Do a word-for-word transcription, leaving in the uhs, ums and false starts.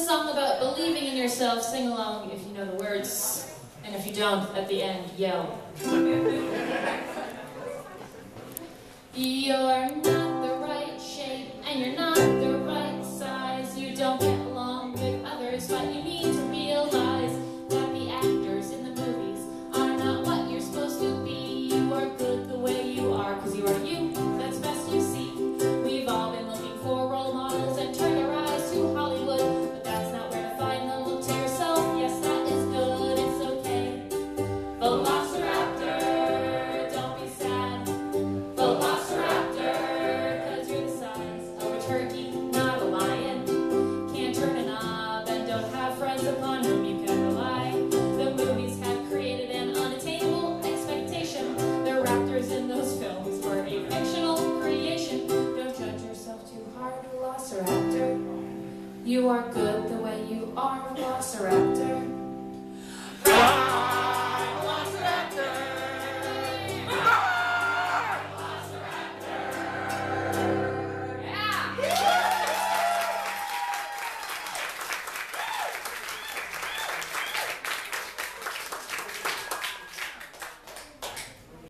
a song about believing in yourself. Sing along if you know the words. And if you don't, at the end, yell. You're not the right shape, and you're not the right size. You don't get along with others, but you need to realize that the actors in the movies are not what you're supposed to be. You are good the way you are, because you are you. That's best you see. We've all been looking for role models and turned our eyes to Hollywood, but that's not where to find them. Look to yourself. Yes, that is good. It's okay. Velociraptor, don't be sad. Velociraptor, cause you're the size of a turkey, not a lion. Can't turn a knob and don't have friends upon whom you can rely. The movies have created an unattainable expectation. The raptors in those films were a fictional creation. Don't judge yourself too hard, Velociraptor. You are good the way you are, Velociraptor.